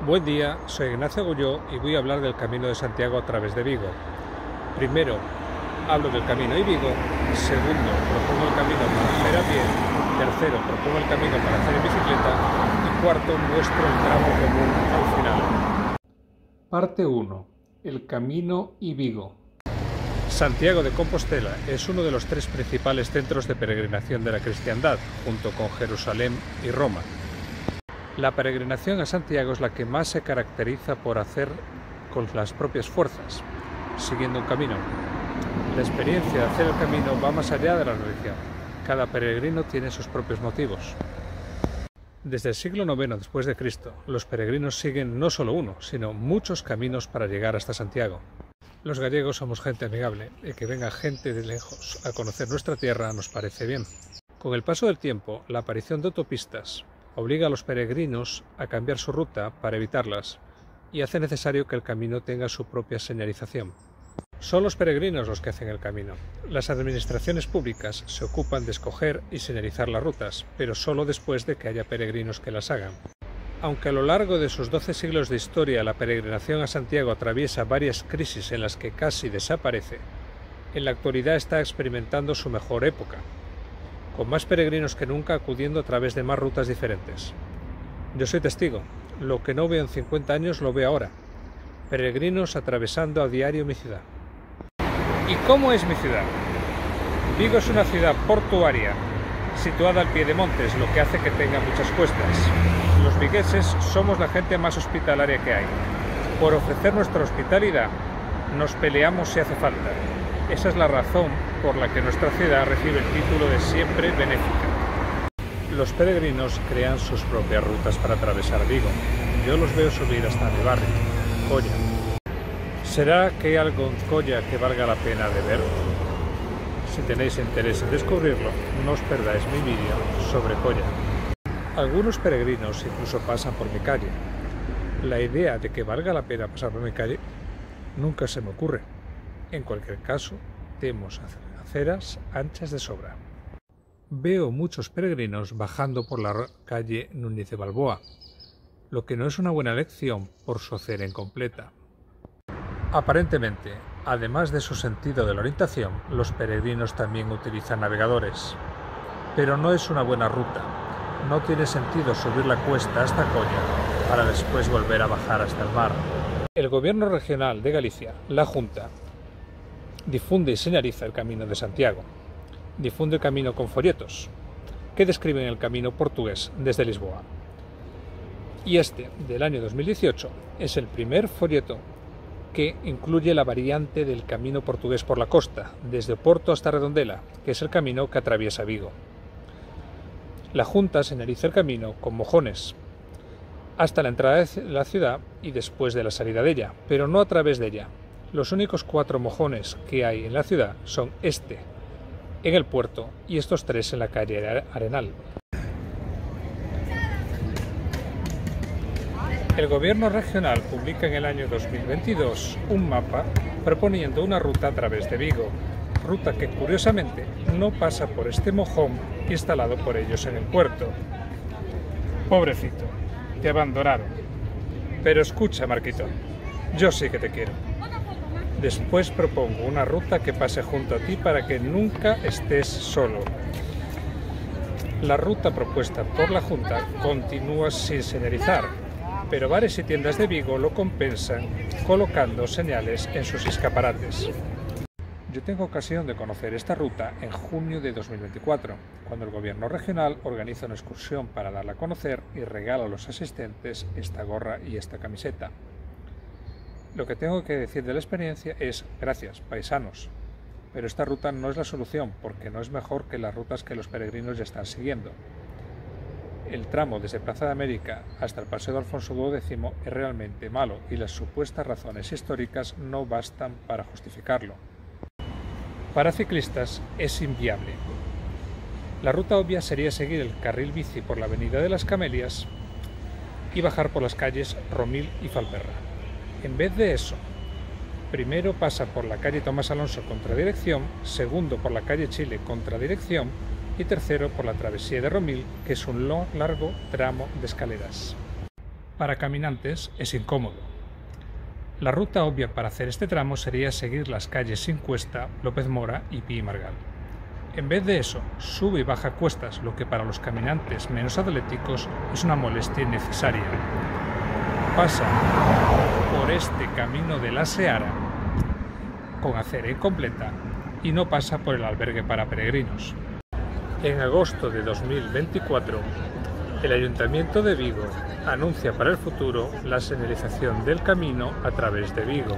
Buen día, soy Ignacio Agulló y voy a hablar del Camino de Santiago a través de Vigo. Primero, hablo del camino y Vigo. Segundo, propongo el camino para hacer a pie. Tercero, propongo el camino para hacer en bicicleta. Y cuarto, muestro el tramo común al final. Parte 1. El Camino y Vigo. Santiago de Compostela es uno de los tres principales centros de peregrinación de la cristiandad, junto con Jerusalén y Roma. La peregrinación a Santiago es la que más se caracteriza por hacer con las propias fuerzas, siguiendo un camino. La experiencia de hacer el camino va más allá de la religión. Cada peregrino tiene sus propios motivos. Desde el siglo IX después de Cristo, los peregrinos siguen no solo uno, sino muchos caminos para llegar hasta Santiago. Los gallegos somos gente amigable y que venga gente de lejos a conocer nuestra tierra nos parece bien. Con el paso del tiempo, la aparición de autopistas obliga a los peregrinos a cambiar su ruta para evitarlas y hace necesario que el camino tenga su propia señalización. Son los peregrinos los que hacen el camino. Las administraciones públicas se ocupan de escoger y señalizar las rutas, pero solo después de que haya peregrinos que las hagan. Aunque a lo largo de sus 12 siglos de historia la peregrinación a Santiago atraviesa varias crisis en las que casi desaparece, en la actualidad está experimentando su mejor época, con más peregrinos que nunca acudiendo a través de más rutas diferentes. Yo soy testigo, lo que no veo en 50 años lo veo ahora. Peregrinos atravesando a diario mi ciudad. ¿Y cómo es mi ciudad? Vigo es una ciudad portuaria, situada al pie de montes, lo que hace que tenga muchas cuestas. Los vigueses somos la gente más hospitalaria que hay. Por ofrecer nuestra hospitalidad, nos peleamos si hace falta. Esa es la razón por la que nuestra ciudad recibe el título de siempre benéfica. Los peregrinos crean sus propias rutas para atravesar Vigo. Yo los veo subir hasta mi barrio, Colla. ¿Será que hay algo en Colla que valga la pena de ver? Si tenéis interés en descubrirlo, no os perdáis mi vídeo sobre Colla. Algunos peregrinos incluso pasan por mi calle. La idea de que valga la pena pasar por mi calle nunca se me ocurre. En cualquier caso, tenemos aceras anchas de sobra. Veo muchos peregrinos bajando por la calle Núñez de Balboa, lo que no es una buena elección por su acera incompleta. Aparentemente, además de su sentido de la orientación, los peregrinos también utilizan navegadores. Pero no es una buena ruta. No tiene sentido subir la cuesta hasta Colla para después volver a bajar hasta el mar. El Gobierno Regional de Galicia, la Junta, difunde y señaliza el Camino de Santiago. Difunde el camino con folletos que describen el camino portugués desde Lisboa. Y este, del año 2018, es el primer folleto que incluye la variante del camino portugués por la costa, desde Oporto hasta Redondela, que es el camino que atraviesa Vigo. La Junta señaliza el camino con mojones hasta la entrada de la ciudad y después de la salida de ella, pero no a través de ella. Los únicos 4 mojones que hay en la ciudad son este, en el puerto, y estos 3 en la calle Arenal. El Gobierno regional publica en el año 2022 un mapa proponiendo una ruta a través de Vigo, ruta que curiosamente no pasa por este mojón instalado por ellos en el puerto. Pobrecito, te abandonaron. Pero escucha, Marquito, yo sí que te quiero. Después propongo una ruta que pase junto a ti para que nunca estés solo. La ruta propuesta por la Junta continúa sin señalizar, pero bares y tiendas de Vigo lo compensan colocando señales en sus escaparates. Yo tengo ocasión de conocer esta ruta en junio de 2024, cuando el Gobierno regional organiza una excursión para darla a conocer y regala a los asistentes esta gorra y esta camiseta. Lo que tengo que decir de la experiencia es gracias, paisanos, pero esta ruta no es la solución porque no es mejor que las rutas que los peregrinos ya están siguiendo. El tramo desde Plaza de América hasta el Paseo de Alfonso XII es realmente malo y las supuestas razones históricas no bastan para justificarlo. Para ciclistas es inviable. La ruta obvia sería seguir el carril bici por la Avenida de las Camelias y bajar por las calles Romil y Falperra. En vez de eso, primero pasa por la calle Tomás Alonso contradirección, segundo por la calle Chile contradirección y tercero por la travesía de Romil, que es un largo tramo de escaleras. para caminantes es incómodo. La ruta obvia para hacer este tramo sería seguir las calles Sin Cuesta, López Mora y Pi y Margal. En vez de eso, sube y baja cuestas, lo que para los caminantes menos atléticos es una molestia innecesaria. Pasa por este camino de la Seara con acera incompleta y no pasa por el albergue para peregrinos. En agosto de 2024, el Ayuntamiento de Vigo anuncia para el futuro la señalización del camino a través de Vigo.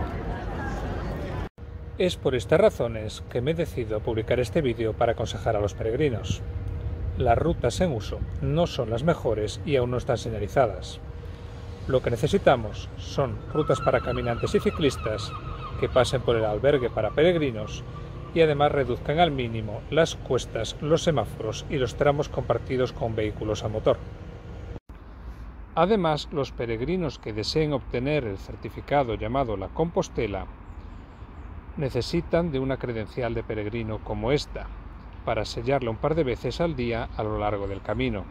Es por estas razones que me decido a publicar este vídeo para aconsejar a los peregrinos. Las rutas en uso no son las mejores y aún no están señalizadas. Lo que necesitamos son rutas para caminantes y ciclistas que pasen por el albergue para peregrinos y además reduzcan al mínimo las cuestas, los semáforos y los tramos compartidos con vehículos a motor. Además, los peregrinos que deseen obtener el certificado llamado la Compostela necesitan de una credencial de peregrino como esta, para sellarla un par de veces al día a lo largo del camino.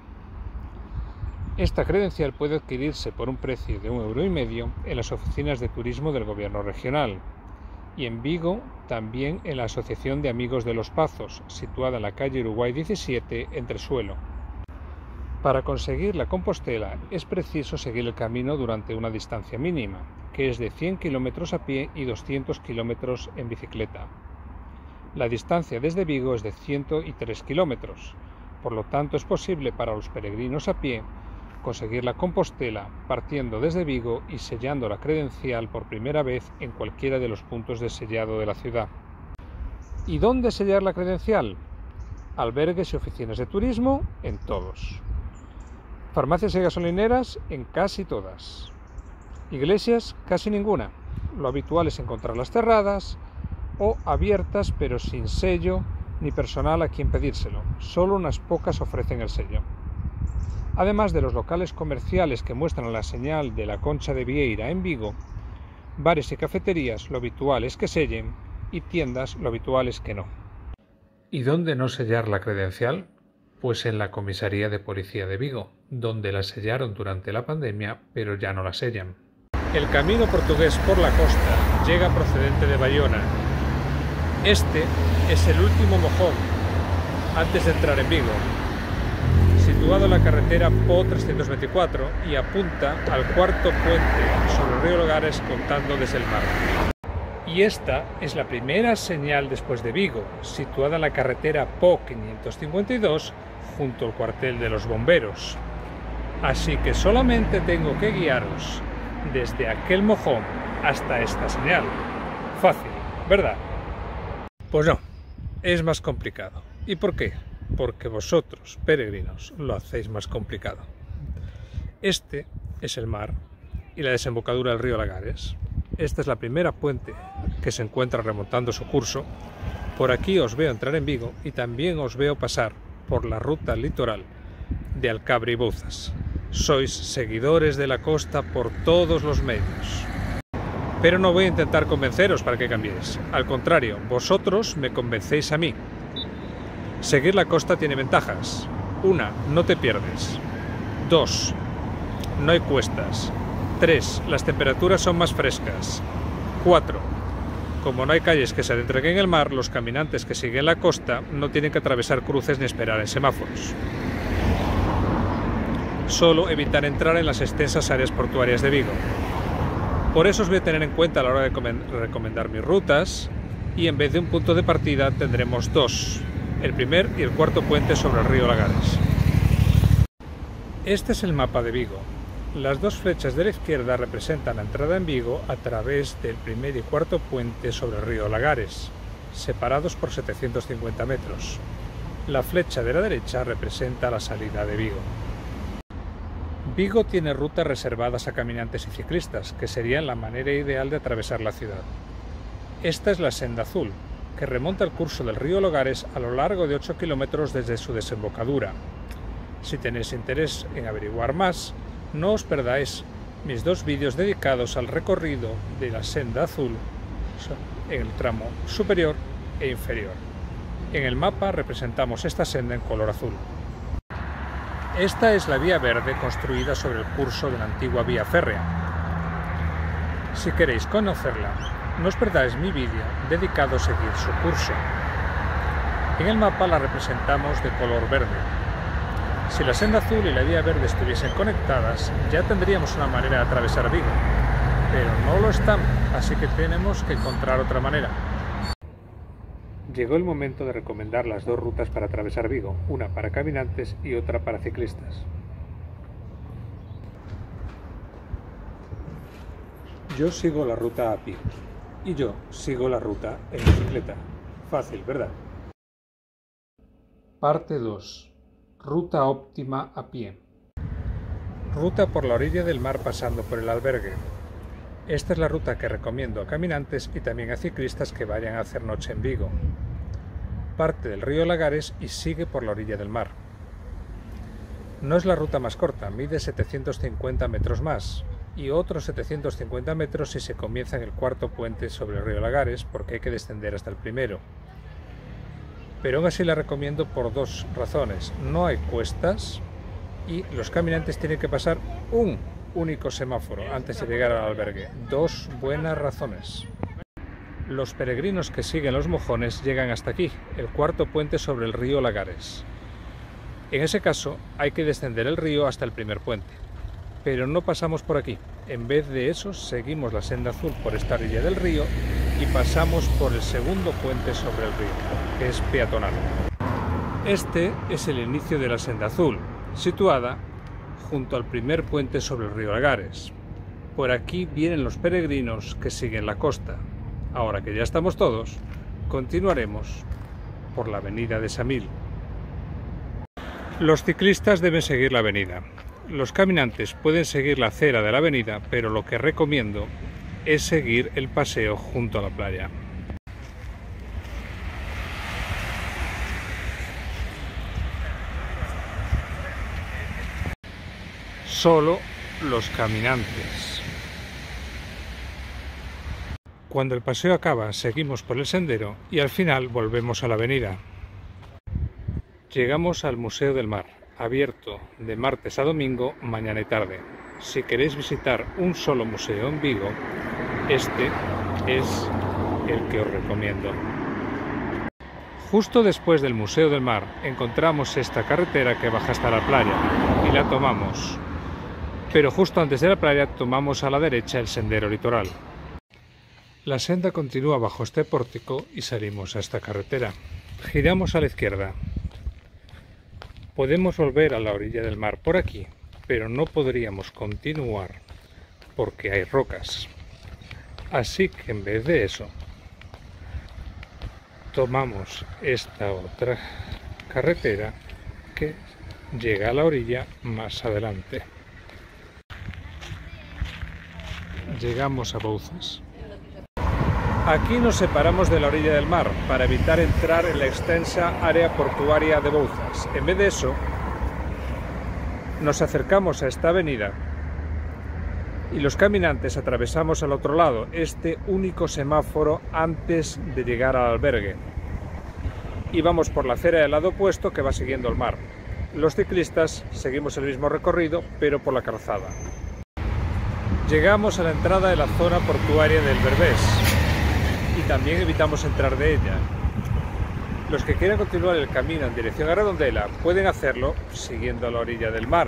Esta credencial puede adquirirse por un precio de 1,5 € en las oficinas de turismo del Gobierno regional y en Vigo también en la Asociación de Amigos de los Pazos, situada en la calle Uruguay 17, Entresuelo. Para conseguir la Compostela es preciso seguir el camino durante una distancia mínima, que es de 100 km a pie y 200 km en bicicleta. La distancia desde Vigo es de 103 km, por lo tanto es posible para los peregrinos a pie conseguir la Compostela partiendo desde Vigo y sellando la credencial por primera vez en cualquiera de los puntos de sellado de la ciudad. ¿Y dónde sellar la credencial? Albergues y oficinas de turismo en todos. Farmacias y gasolineras en casi todas. Iglesias casi ninguna. Lo habitual es encontrarlas cerradas o abiertas pero sin sello ni personal a quien pedírselo. Solo unas pocas ofrecen el sello. Además de los locales comerciales que muestran la señal de la Concha de Vieira en Vigo, bares y cafeterías lo habitual es que sellen y tiendas lo habitual es que no. ¿Y dónde no sellar la credencial? Pues en la comisaría de policía de Vigo, donde la sellaron durante la pandemia pero ya no la sellan. El camino portugués por la costa llega procedente de Bayona. Este es el último mojón antes de entrar en Vigo, situado en la carretera PO 324 y apunta al cuarto puente sobre el río Logares contando desde el mar. Y esta es la primera señal después de Vigo, situada en la carretera PO 552 junto al cuartel de los bomberos. Así que solamente tengo que guiaros desde aquel mojón hasta esta señal. Fácil, ¿verdad? Pues no, es más complicado. ¿Y por qué? Porque vosotros, peregrinos, lo hacéis más complicado. Este es el mar y la desembocadura del río Lagares. Esta es la primera puente que se encuentra remontando su curso. Por aquí os veo entrar en Vigo y también os veo pasar por la ruta litoral de Alcabre y Bouzas. Sois seguidores de la costa por todos los medios. Pero no voy a intentar convenceros para que cambiéis. Al contrario, vosotros me convencéis a mí. Seguir la costa tiene ventajas. 1. No te pierdes. 2. No hay cuestas. 3. Las temperaturas son más frescas. 4. Como no hay calles que se adentren en el mar, los caminantes que siguen la costa no tienen que atravesar cruces ni esperar en semáforos. Solo evitar entrar en las extensas áreas portuarias de Vigo. Por eso os voy a tener en cuenta a la hora de recomendar mis rutas y en vez de un punto de partida tendremos 2. El primer y el cuarto puente sobre el río Lagares. Este es el mapa de Vigo. Las dos flechas de la izquierda representan la entrada en Vigo a través del primer y cuarto puente sobre el río Lagares, separados por 750 metros. La flecha de la derecha representa la salida de Vigo. Vigo tiene rutas reservadas a caminantes y ciclistas, que serían la manera ideal de atravesar la ciudad. Esta es la Senda Azul, que remonta el curso del río Logares a lo largo de 8 kilómetros desde su desembocadura. Si tenéis interés en averiguar más, no os perdáis mis 2 vídeos dedicados al recorrido de la Senda Azul en el tramo superior e inferior. En el mapa representamos esta senda en color azul. Esta es la vía verde construida sobre el curso de la antigua vía férrea. Si queréis conocerla, no os perdáis mi vídeo dedicado a seguir su curso. En el mapa la representamos de color verde. Si la senda azul y la vía verde estuviesen conectadas, ya tendríamos una manera de atravesar Vigo, pero no lo están, así que tenemos que encontrar otra manera. Llegó el momento de recomendar las dos rutas para atravesar Vigo, una para caminantes y otra para ciclistas. Yo sigo la ruta a pie y yo sigo la ruta en bicicleta. Fácil, ¿verdad? Parte 2. Ruta óptima a pie. Ruta por la orilla del mar pasando por el albergue. Esta es la ruta que recomiendo a caminantes y también a ciclistas que vayan a hacer noche en Vigo. Parte del río Lagares y sigue por la orilla del mar. No es la ruta más corta, mide 750 metros más y otros 750 metros si se comienza en el cuarto puente sobre el río Lagares, porque hay que descender hasta el primero. Pero aún así la recomiendo por dos razones. No hay cuestas y los caminantes tienen que pasar un único semáforo antes de llegar al albergue. Dos buenas razones. Los peregrinos que siguen los mojones llegan hasta aquí, el cuarto puente sobre el río Lagares. En ese caso hay que descender el río hasta el primer puente. Pero no pasamos por aquí. En vez de eso seguimos la senda azul por esta orilla del río y pasamos por el segundo puente sobre el río, que es peatonal. Este es el inicio de la senda azul, situada junto al primer puente sobre el río Lagares. Por aquí vienen los peregrinos que siguen la costa. Ahora que ya estamos todos, continuaremos por la avenida de Samil. Los ciclistas deben seguir la avenida. Los caminantes pueden seguir la acera de la avenida, pero lo que recomiendo es seguir el paseo junto a la playa. Solo los caminantes. Cuando el paseo acaba, seguimos por el sendero y al final volvemos a la avenida. Llegamos al Museo del Mar, abierto de martes a domingo, mañana y tarde. Si queréis visitar un solo museo en Vigo, este es el que os recomiendo. Justo después del Museo del Mar encontramos esta carretera que baja hasta la playa y la tomamos. Pero justo antes de la playa tomamos a la derecha el sendero litoral. La senda continúa bajo este pórtico y salimos a esta carretera. Giramos a la izquierda. Podemos volver a la orilla del mar por aquí, pero no podríamos continuar porque hay rocas. Así que en vez de eso, tomamos esta otra carretera que llega a la orilla más adelante. Llegamos a Bouzas. Aquí nos separamos de la orilla del mar para evitar entrar en la extensa área portuaria de Bouzas. En vez de eso, nos acercamos a esta avenida y los caminantes atravesamos al otro lado, este único semáforo antes de llegar al albergue. Y vamos por la acera del lado opuesto que va siguiendo el mar. Los ciclistas seguimos el mismo recorrido, pero por la calzada. Llegamos a la entrada de la zona portuaria del Berbés y también evitamos entrar de ella. Los que quieran continuar el camino en dirección a Redondela pueden hacerlo siguiendo la orilla del mar.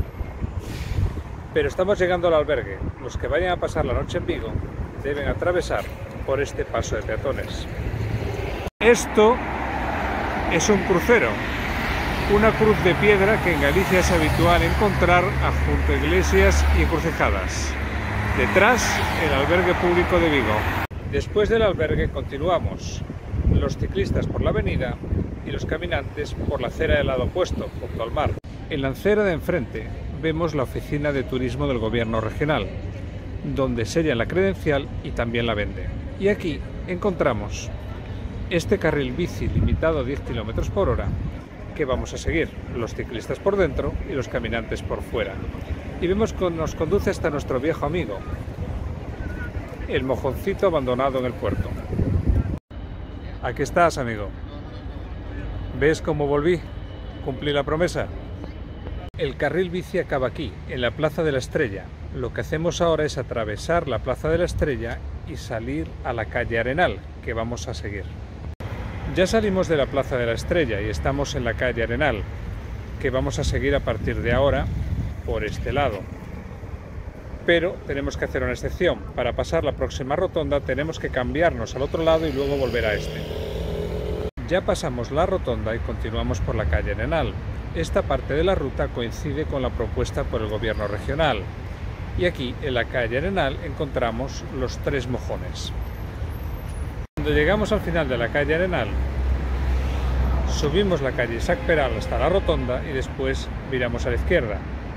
Pero estamos llegando al albergue. Los que vayan a pasar la noche en Vigo deben atravesar por este paso de peatones. Esto es un crucero, una cruz de piedra que en Galicia es habitual encontrar junto a iglesias y encrucijadas. Detrás, el albergue público de Vigo. Después del albergue continuamos, los ciclistas por la avenida y los caminantes por la acera del lado opuesto, junto al mar. En la acera de enfrente vemos la oficina de turismo del gobierno regional, donde sellan la credencial y también la vende. Y aquí encontramos este carril bici limitado a 10 km por hora que vamos a seguir, los ciclistas por dentro y los caminantes por fuera. Y vemos que nos conduce hasta nuestro viejo amigo, el mojoncito abandonado en el puerto. Aquí estás, amigo. ¿Ves cómo volví? ¿Cumplí la promesa? El carril bici acaba aquí, en la Plaza de la Estrella. Lo que hacemos ahora es atravesar la Plaza de la Estrella y salir a la calle Arenal, que vamos a seguir. Ya salimos de la Plaza de la Estrella y estamos en la calle Arenal, que vamos a seguir a partir de ahora por este lado. Pero tenemos que hacer una excepción. Para pasar la próxima rotonda tenemos que cambiarnos al otro lado y luego volver a este. Ya pasamos la rotonda y continuamos por la calle Arenal. Esta parte de la ruta coincide con la propuesta por el gobierno regional. Y aquí, en la calle Arenal, encontramos los tres mojones. Cuando llegamos al final de la calle Arenal, subimos la calle Isaac Peral hasta la rotonda y después viramos a la izquierda.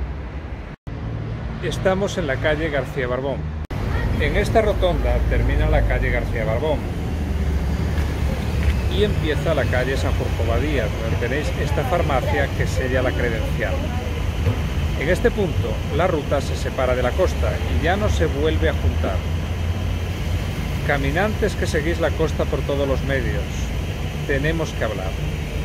Estamos en la calle García Barbón. En esta rotonda termina la calle García Barbón y empieza la calle Sanjurjo Badía, donde tenéis esta farmacia que sella la credencial. En este punto la ruta se separa de la costa y ya no se vuelve a juntar. Caminantes que seguís la costa por todos los medios, tenemos que hablar.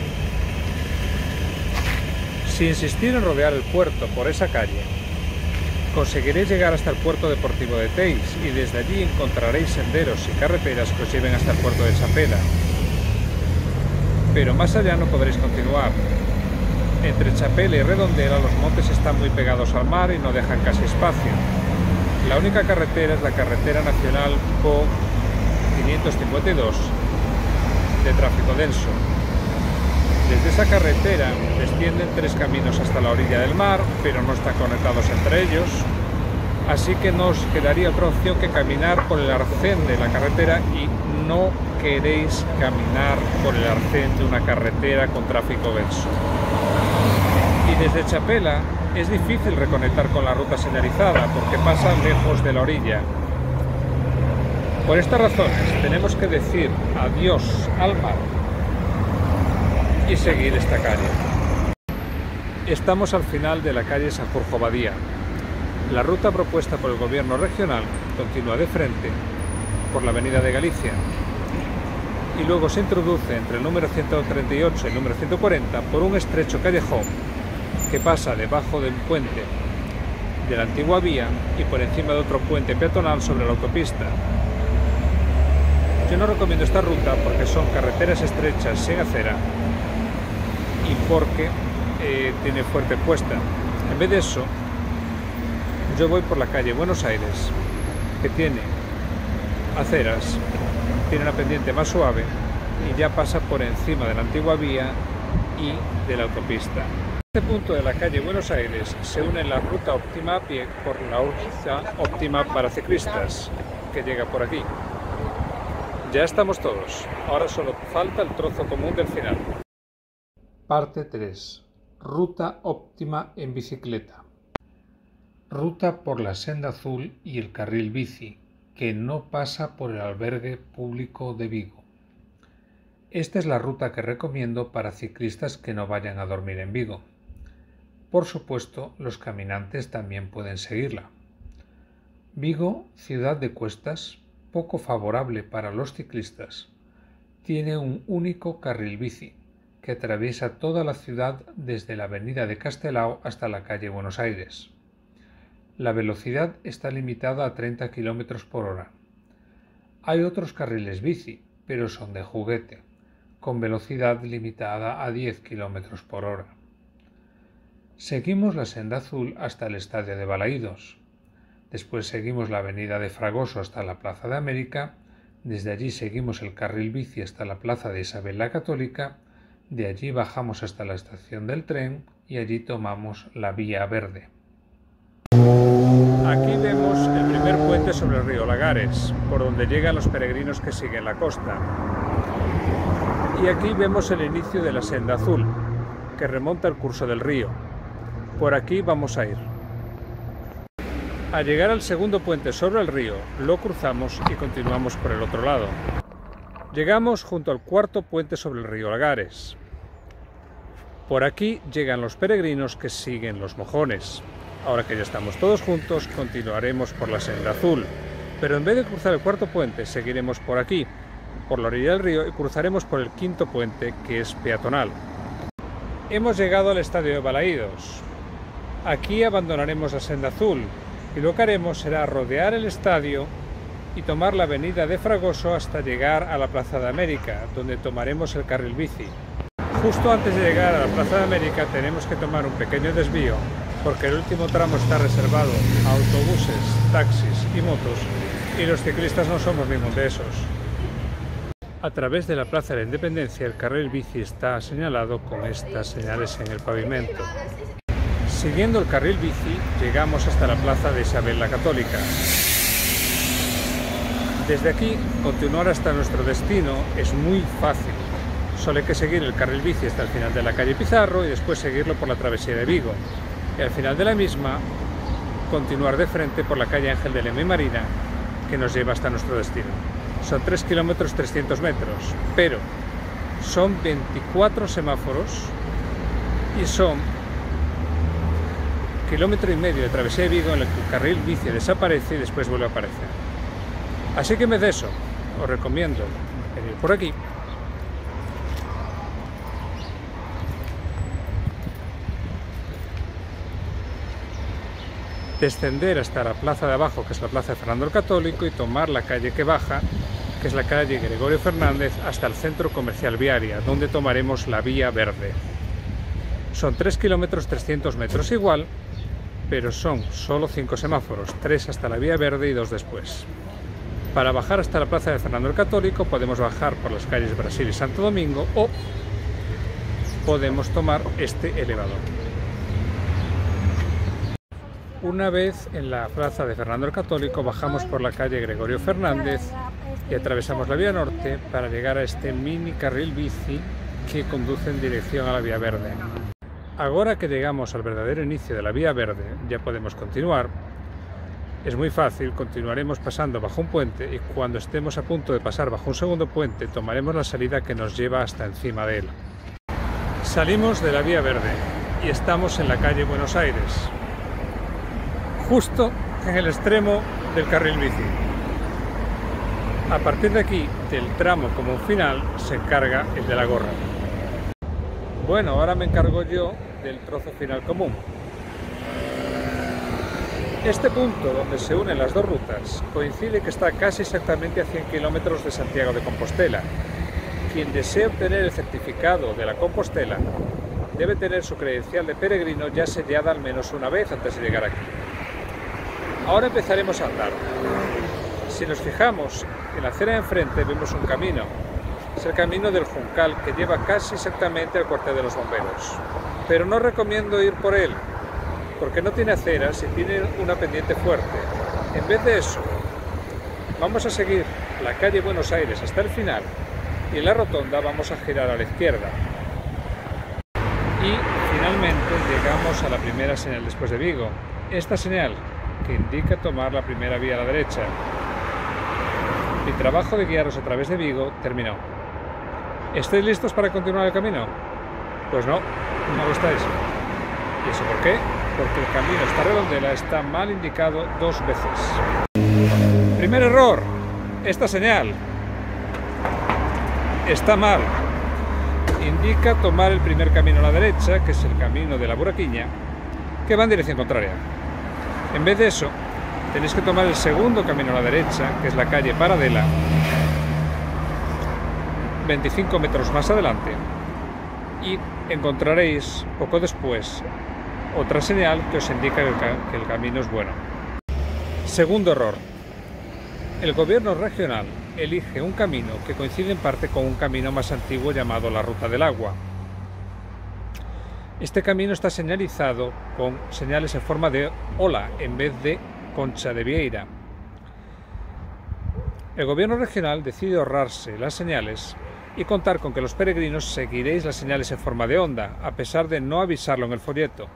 Si insistir en rodear el puerto por esa calle, conseguiréis llegar hasta el puerto deportivo de Teis y desde allí encontraréis senderos y carreteras que os lleven hasta el puerto de Chapela. Pero más allá no podréis continuar. Entre Chapela y Redondela los montes están muy pegados al mar y no dejan casi espacio. La única carretera es la carretera nacional PO 552 de tráfico denso. Desde esa carretera descienden tres caminos hasta la orilla del mar, pero no están conectados entre ellos, así que nos quedaría otra opción que caminar por el arcén de la carretera y no queréis caminar por el arcén de una carretera con tráfico denso. Y desde Chapela es difícil reconectar con la ruta señalizada porque pasa lejos de la orilla. Por estas razones tenemos que decir adiós al mar y seguir esta calle. Estamos al final de la calle Sanjurjo Badía. La ruta propuesta por el gobierno regional continúa de frente por la avenida de Galicia y luego se introduce entre el número 138 y el número 140 por un estrecho callejón que pasa debajo del puente de la antigua vía y por encima de otro puente peatonal sobre la autopista. Yo no recomiendo esta ruta porque son carreteras estrechas sin acera y porque tiene fuerte puesta. En vez de eso, yo voy por la calle Buenos Aires, que tiene aceras, tiene una pendiente más suave y ya pasa por encima de la antigua vía y de la autopista. En este punto de la calle Buenos Aires se une la ruta óptima a pie por la ruta óptima para ciclistas, que llega por aquí. Ya estamos todos, ahora solo falta el trozo común del final. Parte 3. Ruta óptima en bicicleta. Ruta por la senda azul y el carril bici, que no pasa por el albergue público de Vigo. Esta es la ruta que recomiendo para ciclistas que no vayan a dormir en Vigo. Por supuesto, los caminantes también pueden seguirla. Vigo, ciudad de cuestas, poco favorable para los ciclistas, tiene un único carril bici, que atraviesa toda la ciudad desde la avenida de Castelao hasta la calle Buenos Aires. La velocidad está limitada a 30 km por hora. Hay otros carriles bici, pero son de juguete, con velocidad limitada a 10 km por hora. Seguimos la senda azul hasta el estadio de Balaídos. Después seguimos la avenida de Fragoso hasta la Plaza de América. Desde allí seguimos el carril bici hasta la Plaza de Isabel la Católica. De allí bajamos hasta la estación del tren y allí tomamos la Vía Verde. Aquí vemos el primer puente sobre el río Lagares, por donde llegan los peregrinos que siguen la costa. Y aquí vemos el inicio de la senda azul, que remonta el curso del río. Por aquí vamos a ir. Al llegar al segundo puente sobre el río, lo cruzamos y continuamos por el otro lado. Llegamos junto al cuarto puente sobre el río Lagares. Por aquí llegan los peregrinos que siguen los mojones. Ahora que ya estamos todos juntos, continuaremos por la senda azul. Pero en vez de cruzar el cuarto puente, seguiremos por aquí, por la orilla del río, y cruzaremos por el quinto puente, que es peatonal. Hemos llegado al estadio de Balaídos. Aquí abandonaremos la senda azul y lo que haremos será rodear el estadio y tomar la avenida de Fragoso hasta llegar a la Plaza de América, donde tomaremos el carril bici. Justo antes de llegar a la Plaza de América tenemos que tomar un pequeño desvío porque el último tramo está reservado a autobuses, taxis y motos y los ciclistas no somos ninguno de esos. A través de la Plaza de la Independencia el carril bici está señalado con estas señales en el pavimento. Siguiendo el carril bici llegamos hasta la Plaza de Isabel la Católica. Desde aquí continuar hasta nuestro destino es muy fácil. Solo hay que seguir el carril bici hasta el final de la calle Pizarro y después seguirlo por la travesía de Vigo. Y al final de la misma, continuar de frente por la calle Ángel de Lema y Marina, que nos lleva hasta nuestro destino. Son 3 kilómetros 300 metros, pero son 24 semáforos y son 1,5 kilómetros de travesía de Vigo en el que el carril bici desaparece y después vuelve a aparecer. Así que en vez de eso, os recomiendo venir por aquí. Descender hasta la plaza de abajo, que es la plaza de Fernando el Católico, y tomar la calle que baja, que es la calle Gregorio Fernández, hasta el centro comercial Viaria, donde tomaremos la Vía Verde. Son 3 kilómetros 300 metros igual, pero son solo 5 semáforos, 3 hasta la Vía Verde y 2 después. Para bajar hasta la plaza de Fernando el Católico podemos bajar por las calles Brasil y Santo Domingo o podemos tomar este elevador. Una vez en la plaza de Fernando el Católico bajamos por la calle Gregorio Fernández y atravesamos la Vía Norte para llegar a este mini carril bici que conduce en dirección a la Vía Verde. Ahora que llegamos al verdadero inicio de la Vía Verde ya podemos continuar. Es muy fácil, continuaremos pasando bajo un puente y cuando estemos a punto de pasar bajo un segundo puente tomaremos la salida que nos lleva hasta encima de él. Salimos de la Vía Verde y estamos en la calle Buenos Aires, justo en el extremo del carril bici. A partir de aquí, del tramo como final, se encarga el de la gorra. Bueno, ahora me encargo yo del trozo final común. Este punto donde se unen las dos rutas coincide que está casi exactamente a 100 kilómetros de Santiago de Compostela. Quien desee obtener el certificado de la Compostela debe tener su credencial de peregrino ya sellada al menos una vez antes de llegar aquí. Ahora empezaremos a andar. Si nos fijamos en la acera de enfrente vemos un camino. Es el camino del Juncal que lleva casi exactamente al cuartel de los bomberos. Pero no recomiendo ir por él, porque no tiene aceras y tiene una pendiente fuerte. En vez de eso, vamos a seguir la calle Buenos Aires hasta el final y en la rotonda vamos a girar a la izquierda. Y finalmente llegamos a la primera señal después de Vigo. Esta señal que indica tomar la primera vía a la derecha. Mi trabajo de guiaros a través de Vigo terminó. ¿Estáis listos para continuar el camino? Pues no lo estáis. ¿Y eso por qué? Porque el camino hasta Redondela está mal indicado 2 veces. Primer error, esta señal está mal. Indica tomar el primer camino a la derecha, que es el camino de la Buraquiña, que va en dirección contraria. En vez de eso, tenéis que tomar el segundo camino a la derecha, que es la calle Paradela, 25 metros más adelante, y encontraréis poco después otra señal que os indica que el camino es bueno. Segundo error. El gobierno regional elige un camino que coincide en parte con un camino más antiguo llamado la Ruta del Agua. Este camino está señalizado con señales en forma de ola en vez de concha de vieira. El gobierno regional decide ahorrarse las señales y contar con que los peregrinos seguiréis las señales en forma de onda, a pesar de no avisarlo en el folleto.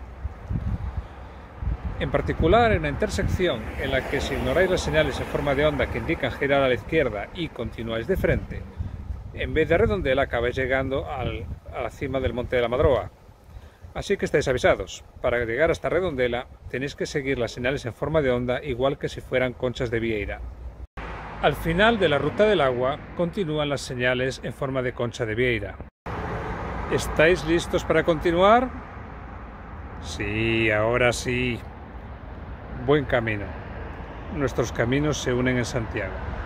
En particular, en la intersección en la que si ignoráis las señales en forma de onda que indican girar a la izquierda y continuáis de frente, en vez de Redondela acabáis llegando a la cima del Monte de la Madroa. Así que estáis avisados. Para llegar hasta Redondela tenéis que seguir las señales en forma de onda igual que si fueran conchas de vieira. Al final de la Ruta del Agua continúan las señales en forma de concha de vieira. ¿Estáis listos para continuar? Sí, ahora sí. Buen camino. Nuestros caminos se unen en Santiago.